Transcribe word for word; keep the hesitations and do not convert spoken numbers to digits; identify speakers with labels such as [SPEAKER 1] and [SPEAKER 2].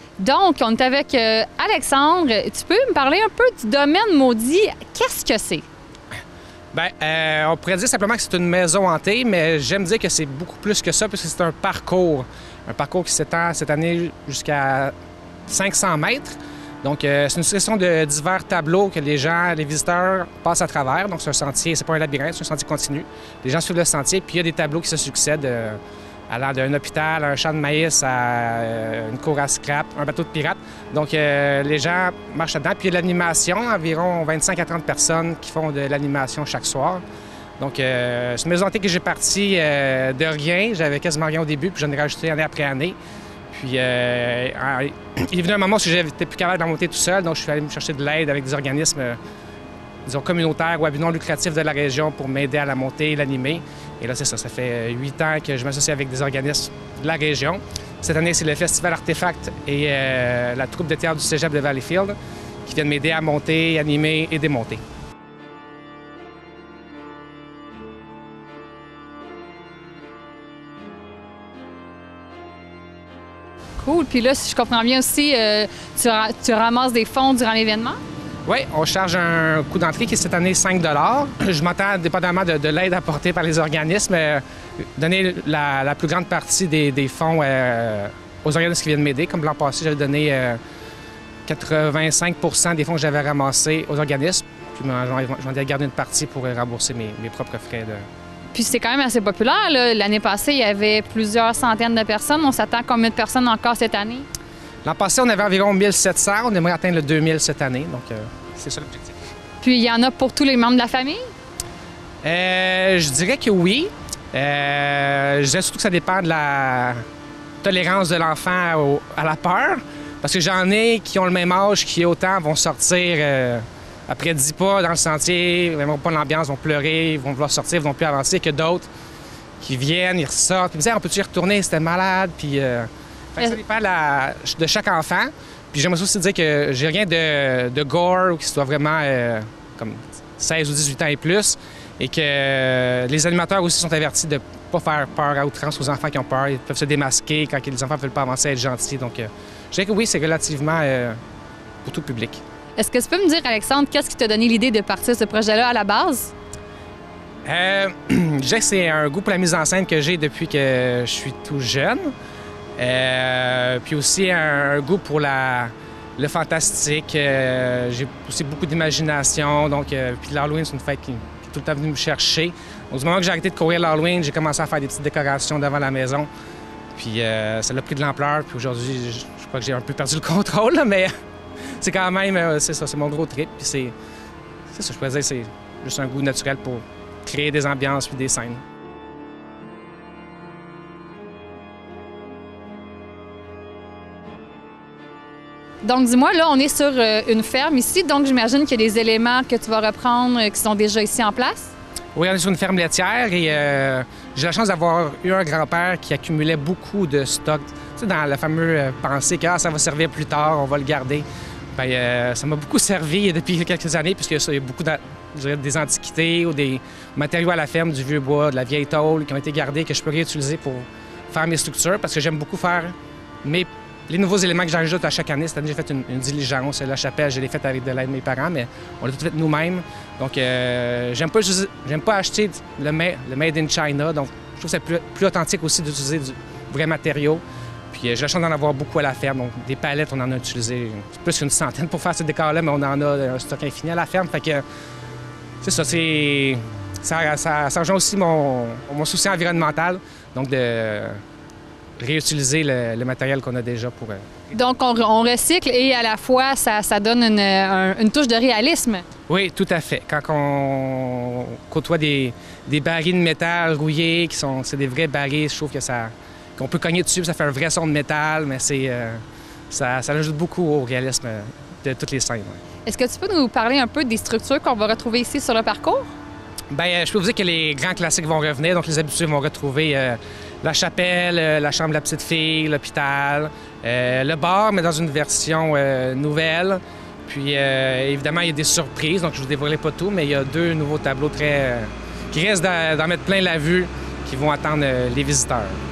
[SPEAKER 1] Donc, on est avec euh, Alexandre. Tu peux me parler un peu du domaine maudit? Qu'est-ce que c'est?
[SPEAKER 2] Bien, euh, on pourrait dire simplement que c'est une maison hantée, mais j'aime dire que c'est beaucoup plus que ça, parce que c'est un parcours. Un parcours qui s'étend cette année jusqu'à cinq cents mètres. Donc, euh, c'est une succession de divers tableaux que les gens, les visiteurs passent à travers. Donc, c'est un sentier, c'est pas un labyrinthe, c'est un sentier continu. Les gens suivent le sentier, puis il y a des tableaux qui se succèdent, euh, allant d'un hôpital, un champ de maïs, à euh, une cour à scrap, un bateau de pirates. Donc, euh, les gens marchent là-dedans. Puis, il y a de l'animation, environ vingt-cinq à trente personnes qui font de l'animation chaque soir. Donc, euh, c'est une maison hantée que j'ai partie euh, de rien. J'avais quasiment rien au début, puis j'en ai rajouté année après année. Puis, euh, il est venu un moment où j'étais plus capable d'en monter tout seul, donc je suis allé me chercher de l'aide avec des organismes, euh, disons, communautaires ou à but non lucratif de la région pour m'aider à la monter et l'animer. Et là, c'est ça, ça fait huit ans que je m'associe avec des organismes de la région. Cette année, c'est le Festival Artefact et euh, la troupe de théâtre du Cégep de Valleyfield qui viennent m'aider à monter, animer et démonter.
[SPEAKER 1] Cool. Puis là, si je comprends bien aussi, euh, tu, ra tu ramasses des fonds durant l'événement?
[SPEAKER 2] Oui, on charge un coût d'entrée qui est cette année cinq dollars. Je m'entends, dépendamment de, de l'aide apportée par les organismes, euh, donner la, la plus grande partie des, des fonds euh, aux organismes qui viennent m'aider. Comme l'an passé, j'avais donné euh, quatre-vingt-cinq pour cent des fonds que j'avais ramassés aux organismes. Puis j'en ai gardé une partie pour rembourser mes, mes propres frais de...
[SPEAKER 1] Puis c'est quand même assez populaire. L'année passée, il y avait plusieurs centaines de personnes. On s'attend à combien de personnes encore cette année?
[SPEAKER 2] L'an passé, on avait environ mille sept cents. On aimerait atteindre le deux mille cette année. Donc, euh, c'est ça l'objectif.
[SPEAKER 1] Puis il y en a pour tous les membres de la famille?
[SPEAKER 2] Euh, je dirais que oui. Euh, je dirais surtout que ça dépend de la tolérance de l'enfant à la peur. Parce que j'en ai qui ont le même âge, qui autant vont sortir... Euh, Après dix pas dans le sentier, ils n'aimeront pas l'ambiance, vont pleurer, ils vont vouloir sortir, ils vont plus avancer, que d'autres qui viennent, ils ressortent, puis ils me disent « On peut-tu y retourner? C'était malade. » Puis euh, ça dépend de, la, de chaque enfant. Puis j'aimerais aussi dire que j'ai rien de, de gore ou qui soit vraiment euh, comme seize ou dix-huit ans et plus. Et que euh, les animateurs aussi sont avertis de ne pas faire peur à outrance aux enfants qui ont peur. Ils peuvent se démasquer quand les enfants ne veulent pas avancer, être gentils. Donc euh, je dirais que oui, c'est relativement euh, pour tout public.
[SPEAKER 1] Est-ce que tu peux me dire, Alexandre, qu'est-ce qui t'a donné l'idée de partir ce projet-là à la base?
[SPEAKER 2] Euh, je dirais que c'est un goût pour la mise en scène que j'ai depuis que je suis tout jeune. Euh, puis aussi un, un goût pour la, le fantastique. Euh, j'ai aussi beaucoup d'imagination. Donc, euh, puis l'Halloween, c'est une fête qui, qui est tout le temps venue me chercher. Donc, du moment que j'ai arrêté de courir l'Halloween, j'ai commencé à faire des petites décorations devant la maison. Puis euh, ça a pris de l'ampleur. Puis aujourd'hui, je, je crois que j'ai un peu perdu le contrôle, là, mais... C'est quand même, c'est ça, c'est mon gros trip. Puis c'est, c'est ça, je pourrais dire, c'est juste un goût naturel pour créer des ambiances puis des scènes.
[SPEAKER 1] Donc, dis-moi, là, on est sur euh, une ferme ici, donc j'imagine qu'il y a des éléments que tu vas reprendre euh, qui sont déjà ici en place?
[SPEAKER 2] Oui, on est sur une ferme laitière et euh, j'ai la chance d'avoir eu un grand-père qui accumulait beaucoup de stock. Tu sais, dans la fameuse pensée que ah, ça va servir plus tard, on va le garder. Bien, euh, ça m'a beaucoup servi depuis quelques années, puisqu'il y a beaucoup de, je dirais, des antiquités ou des matériaux à la ferme, du vieux bois, de la vieille tôle qui ont été gardés, que je peux réutiliser pour faire mes structures, parce que j'aime beaucoup faire mes, les nouveaux éléments que j'ajoute à chaque année. Cette année, j'ai fait une, une diligence, la chapelle, je l'ai faite avec de l'aide de mes parents, mais on l'a tout fait nous-mêmes. Donc, euh, j'aime pas, j'aime pas acheter le, le Made in China, donc je trouve que c'est plus, plus authentique aussi d'utiliser du vrai matériau. Puis j'ai la chance d'en avoir beaucoup à la ferme. Donc, des palettes, on en a utilisé plus qu'une centaine pour faire ce décor-là, mais on en a un stock infini à la ferme. Fait que c'est ça, c'est... Ça, ça, ça rejoint aussi mon, mon souci environnemental, donc de réutiliser le, le matériel qu'on a déjà pour...
[SPEAKER 1] Donc, on, on recycle et à la fois, ça, ça donne une, un, une touche de réalisme.
[SPEAKER 2] Oui, tout à fait. Quand on côtoie des, des barils de métal rouillés, qui sont c'est des vrais barils, je trouve que ça... On peut cogner dessus, ça fait un vrai son de métal, mais c'est, euh, ça, ça ajoute beaucoup au réalisme de toutes les scènes. Ouais.
[SPEAKER 1] Est-ce que tu peux nous parler un peu des structures qu'on va retrouver ici sur le parcours?
[SPEAKER 2] Bien, je peux vous dire que les grands classiques vont revenir, donc les habitués vont retrouver euh, la chapelle, euh, la chambre de la petite fille, l'hôpital, euh, le bar, mais dans une version euh, nouvelle. Puis, euh, évidemment, il y a des surprises, donc je ne vous dévoilerai pas tout, mais il y a deux nouveaux tableaux très, euh, qui risquent d'en mettre plein la vue, qui vont attendre euh, les visiteurs.